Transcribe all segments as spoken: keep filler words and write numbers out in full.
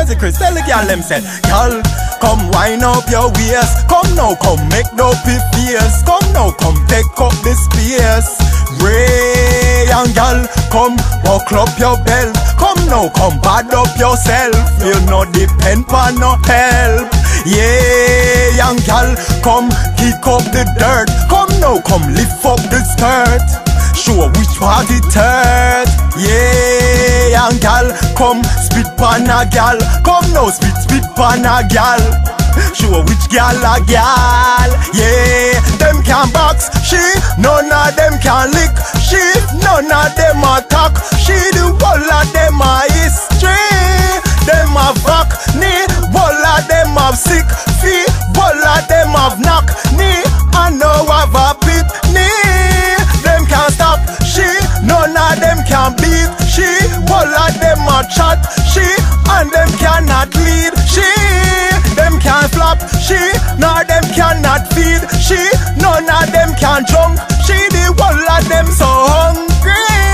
Crazy Chris, tell the girl them said, girl, come wind up your waist. Come now, come make dopey face. Come now, come take up the space. Ray and girl, come buckle up your belt. Come now, come bad up yourself. You no depend on no help. Yeah, young girl, come kick up the dirt. Come now, come lift up the skirt. Show which part it hurt. Yeah, young girl, come spit pan a gal. Come now, spit spit pan a gal. Show which gal a gal. Yeah, them can box she, none of them can lick she, none of them attack she. The whole of them a history. Them have rock knee, whole of them have sick feet, whole of them have knock knee, and now have a pit knee. Them can't stop she, none of them can beat she, whole of them a chat she, and them cannot lead she. Them can't flop she, nor them cannot feed she, none of them can jump she. The whole of them so hungry.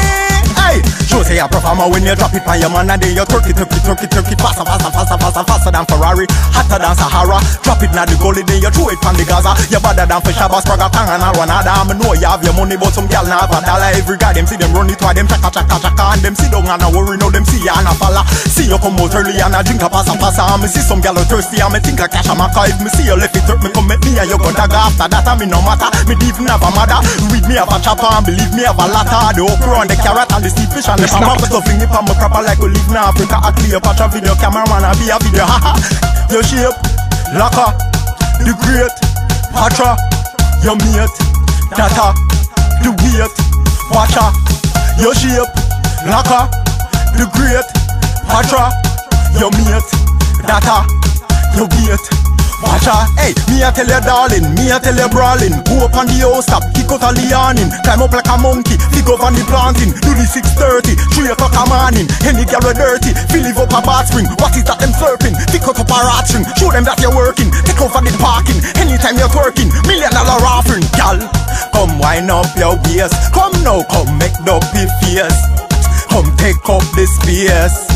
Hey, show say a performer when you drop it on your man, and then you turkey, turkey, turkey, turkey, faster, faster, faster, faster, faster than Ferrari, hotter than Sahara. Drop it now the goalie, then you throw it from the Gaza. You better than for Shabba, Spraga, Kang, and Alwanada. I know you have your money, but some gal now have a dollar. Every guy them see them run it, why them chaka, chaka, chaka, and them sit down and a worry. Now them see you and a falla. See you come out early and a drink a passa, passa. And me see some gal thirsty, and me think a cash a maka. If me see you left it hurt, me come met me and you go dagger. After that, I me no matter. Me even have a mother. Read me have a chopper, and believe me have a latter. The okra and the carrot and the steep fish and the papa. Stuffing it on my proper like we live in Africa. A Cleopatra video cameraman, I be a video. Haha, your shape, Laka, the great Patra, your mate, Data, the weight, Watcha. Your shape, Laka, the great Patra, your mate, Data, your weight, Watcha. Hey, me a tell you darling, me a tell you brawling. Go up on the house top, kick out a lianing. Climb up like a monkey, fig up on the planting. Do the six thirty, three o'clock a morning. Any girl we dirty, fill live up a bath spring. What is that them slurping? Tick out up a rat string. Show them that you're working, take over the parking. Anytime you're twerking, million dollar offering. Gal, come wind up your waist. Come now, come make dopey face. Come take up the space.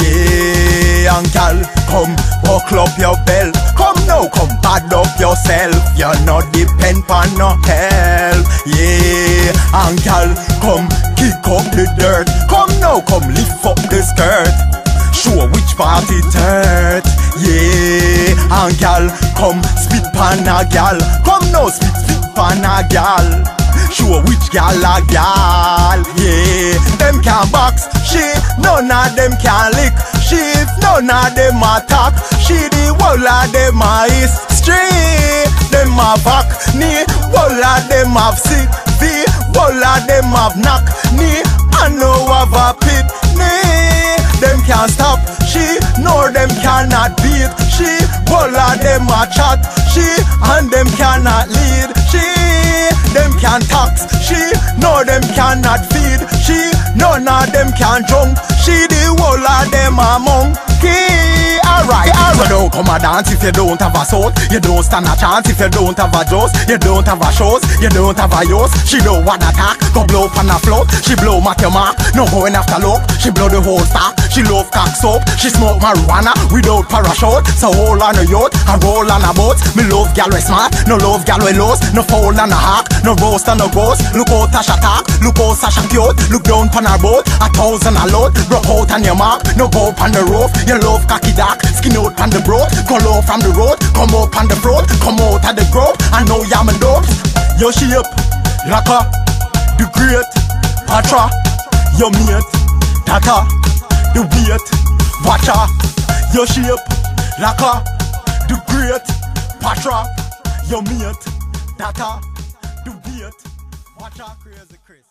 Yeah, and gal, come buckle up your belt. Come now, come pad up yourself. You're not depend on no help. Yeah, and gal, come kick up the dirt. Come now, come lift up the skirt. Show which part it hurt. Yeah, and gal, come spit pan a gal. Come now, spit spit pan a gal. Show which gal a gal. Yeah, them can box she, none of them can lick she, if none of them attack she. The whole of them a history. Them have back knee, whole of them have sick feet, whole of them have knock knee, and no have a pit knee. Them can't stop she, nor them cannot beat she, whole of them a chat she, and them cannot lead she. Them can tax she, nor them cannot feed she, none of them can jump she. The whole of them a monkey. Alright, alright. You don't come a dance if you don't have a soul. You don't stand a chance if you don't have a dose. You don't have a shows, you don't have a use. She don't want attack, go blow up on a float. She blow mat your mark, no going after look. She blow the whole stack, she love cock soap. She smoke marijuana without parachute. So hold on a yacht, and roll on a boat. Me love gal we smart, no love gal we lost. No foul on a hawk, no roast and no ghost. Look out Tasha talk, look out Sasha cute. Look down on her boat, a thousand a load. Broke out on your mark, no go up on the roof. You love cocky dark, skin out on the broad. Go low from the road, come up on the road. Come out of the grove, I know you're my dope. Your shape, Laka, the great Patra, your mate, Data, the weight, Watcha. Your shape, Laka, the great Patra, your mate, Data, the weight, Watcha. Crazy Chris.